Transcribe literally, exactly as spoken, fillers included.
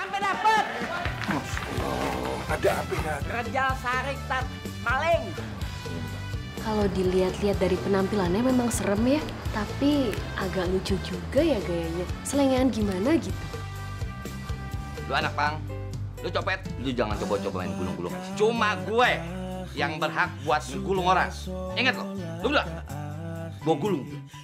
Sampai dapet. Oh, ada apa ya? Kerja sarik tat maling. Kalau dilihat-lihat dari penampilannya memang serem ya, tapi agak lucu juga ya gayanya. Selengean gimana gitu. Lu anak pang, lu copet, lu jangan coba-coba main gulung-gulung. Cuma gue yang berhak buat gulung orang. Ingat lo, lu udah, gue gulung.